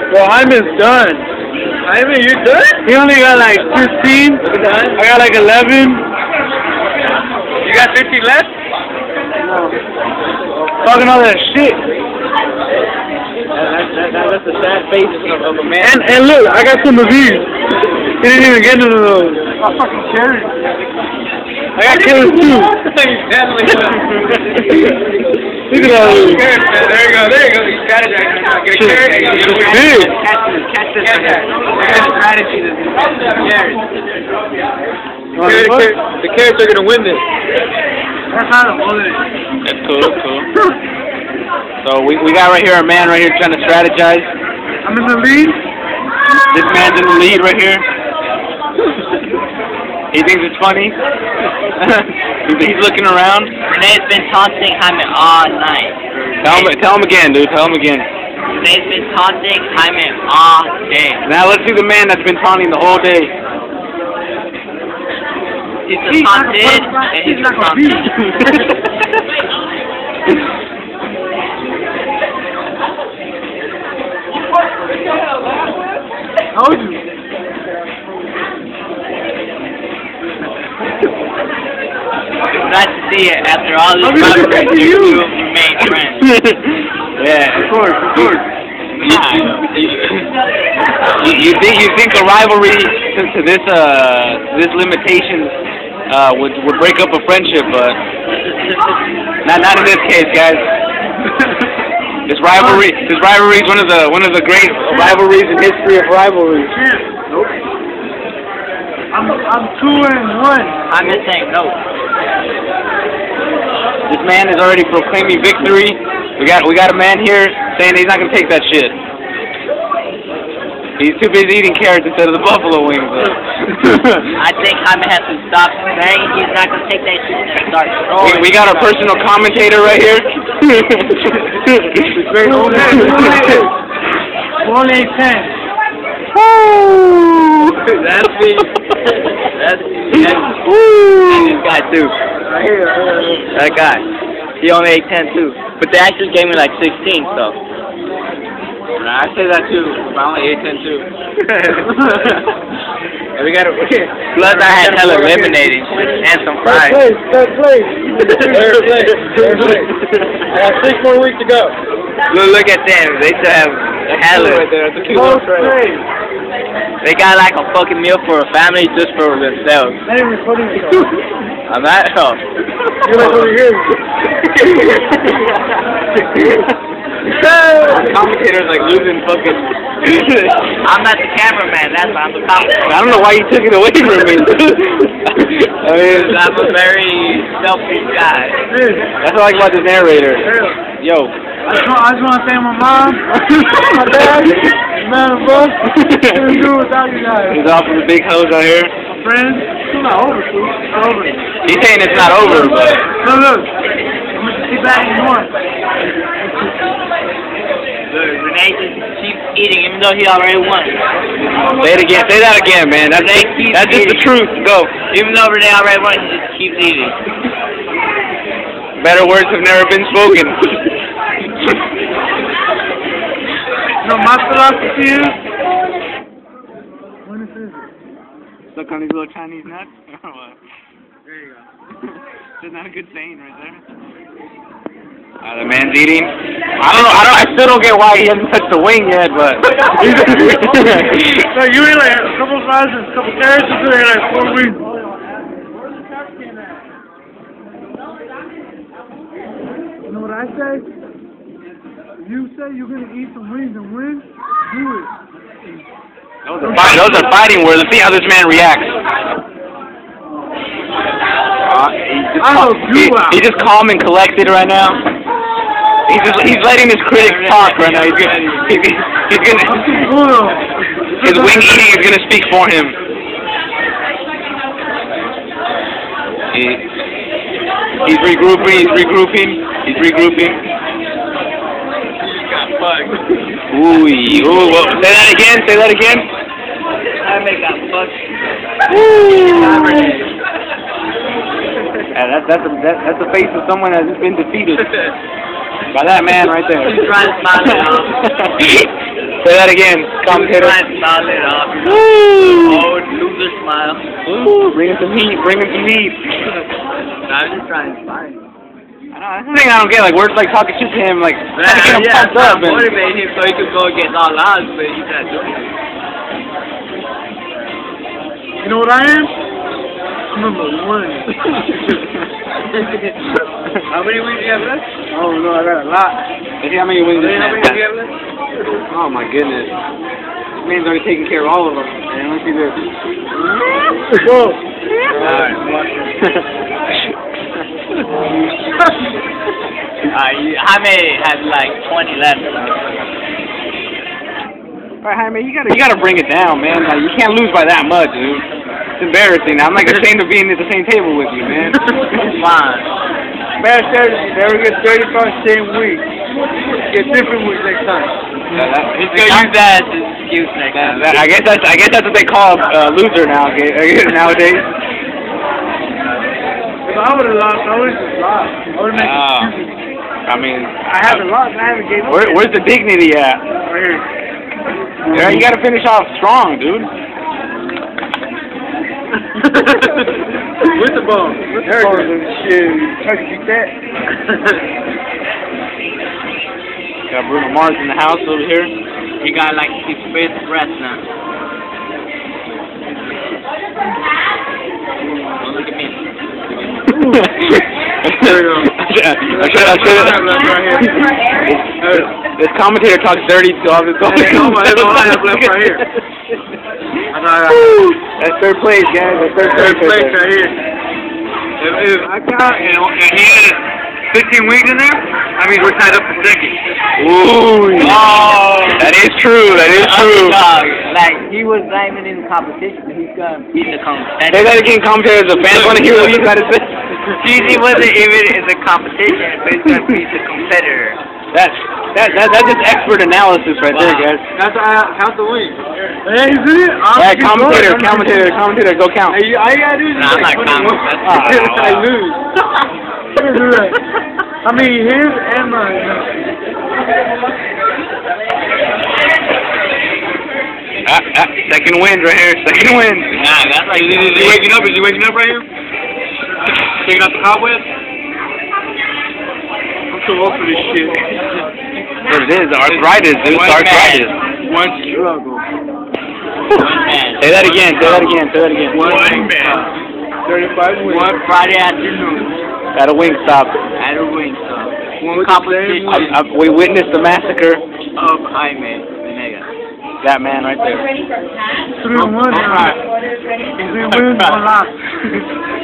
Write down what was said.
Well, Hyman's done. Hyman, you're done? He only got like 15. I got like 11. You got 15 left? Talking all that shit. That's a sad face of a man. And look, I got some of these. He didn't even get none of those. I fucking carry. I got killers too. Look at all these. There you go. You strategize now. Get a carrot. It's big. Catch this. Strategy to carrot. The carrots are gonna win this. That's not a bullet. That's cool. So we got right here a man right here trying to strategize. I'm in the lead. This man's in the lead right here. He thinks it's funny. He's looking around. Rene's been taunting Hyman all night. Tell him again, dude. Tell him again. Rene's been taunting Hyman all day. Now let's see the man that's been taunting the whole day. He's just taunted and he's just taunted. How old are you? Nice to see it after all this rivalry. You remain friends. Yeah, of course. You think a rivalry to this limitation would break up a friendship, but not in this case, guys. This rivalry is one of the great rivalries in history of rivalries. Nope. I'm 2-1. I'm just saying no. This man is already proclaiming victory. We got a man here saying he's not gonna take that shit. He's too busy eating carrots instead of the buffalo wings. I think Hyman has to stop saying he's not gonna take that shit and start throwing. We got our personal commentator right here. Only 10. Woo! That's me. That's this guy too. that guy. He only ate 10 too. But they actually gave me like 16, so. I say that too. I only ate 10 too. We got Plus I had hella lemonade and some fries. Third place. I got 6 more weeks to go. Look at them. They still have hella. Right there. That's a kilo tray. They got like a fucking meal for a family just for themselves. Not even recording yourself. I'm not. Oh. You're like over here. commentator's like losing fucking. I'm not the cameraman. That's why I'm the commentator. I don't know why you took it away from me. I mean, I'm a very selfish guy. that's what I like about this narrator. Yo. I just want to thank my mom, my dad, man above. Couldn't do it without you guys. He's off with the big hose out here. My friends, it's not over, too. It's not over. He's saying it's not over, but. No, look. I'm going to keep back more. Look, Rene just keeps eating even though he already won. Say it again. Say that again, man. That's just the truth. Go. Even though Rene already won, he just keeps eating. Better words have never been spoken. No, my philosophy is. When is this? Stuck on these little Chinese nuts? There you go. That's not a good saying right there. The man's eating. I still don't get why he hasn't touched the wing yet, but. So you ate like a couple fries and a couple carrots, and you ate like 4 wings. You know what I say? You say you're gonna eat some wings and win, do it. Those are fighting words. Let's see how this man reacts. He's just calm and collected right now. He's letting his critics talk right now. He's gonna his wing eating is gonna speak for him. He's regrouping. Ooh, well, say that again. I make that fuck. That's the face of someone that has been defeated by that man right there. He's trying to smile it off. Say that again, commentator. Trying to smile it off. Woo! Oh, loser smile. Woo! Bring him some heat. Bring him some heat. I'm just trying to smile. That's the thing I don't get. Like, we're like talking shit to him, like trying to get him pumped up. And Motivate him so he could go against all odds, but he's not doing it. You know what I am? I'm number 1. How many wins do you have left? I don't know, I got a lot. let's see how many wins. How many do you have left? Oh my goodness. This man's already taking care of all of them. Man, let's see this. Whoa. Alright, Jaime has like 20 left. Alright, Jaime, you gotta bring it down, man. Like, you can't lose by that much, dude. It's embarrassing. I'm like ashamed of being at the same table with you, man. Fine. Bad strategy, never get 35 same week. Get different weeks next time. He's gonna use that as an excuse next time. I guess that's what they call a loser now. Nowadays. If I would have lost, I would have just lost. I would have made excuses. I mean, I haven't lost, I haven't gave up. Where's the dignity at? Right here. Yeah, you gotta finish off strong, dude. With the ball. With the ball. Shit. Try to beat that. Got Bruno Mars in the house over here. He got like his fifth breath now. Don't look at me. This commentator talks dirty to all this. That's third place, guys. That's third place right here. If I count and he had 15 wings in there, I mean we're tied up for second. Ooh. Oh, that is true. That is true. Like he was not even in the competition, but he's gonna beat the competitor. Say that again, commentators. The fans want to hear what you gotta say. He wasn't even in the competition, but he's gonna beat the competitor. That's just expert analysis right there, guys. That's count the wings. Hey, is it? Alright, commentator, go count. Hey, all you gotta do is I'm not counting. I lose. Do that. I mean, his and mine. Second win right here. Second win. Nah, that's like. Is he waking up? Is he waking up right here? Taking out the cobwebs? I'm too old for this shit. What it is, arthritis, dude. It's arthritis. One struggle. Say that again. One man. 35 wins. One Friday afternoon. At a wingstop. One competition. We witnessed the massacre Of Jaime. that man right there. 3-1 now. 3 wins, 1 loss.